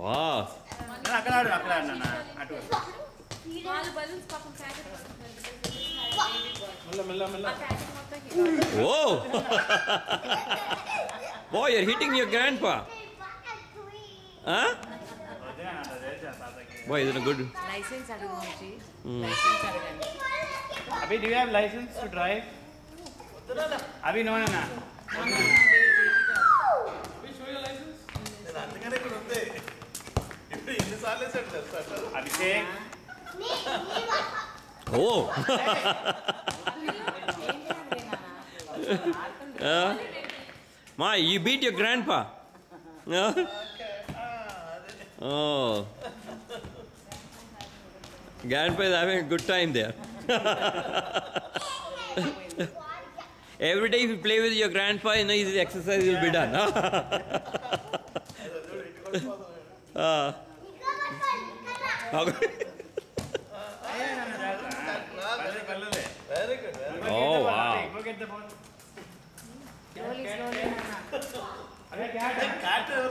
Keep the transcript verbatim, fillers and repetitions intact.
Wow. అక్కడ ఆడు అక్కడ ఆడు నాన్న అటు నాలుగు బలూన్స్ పాపం ప్యాకెట్ మెల్ల మెల్ల మెల్ల Whoa. Boy, you're hitting your grandpa. Huh? Boy, isn't it good? Licence అడుగు నుంచి Mm. లైసెన్స్ అడగండి Abhi, do you have license to drive? Abhi, no, no, no. Abhishek. Oh. uh, Ma, you beat your grandpa. No? Oh. Grandpa is having a good time there. Every day if you play with your grandpa, you know his exercise will be done. uh. Okay. Oh wow. slowly slowly Abhi, cat.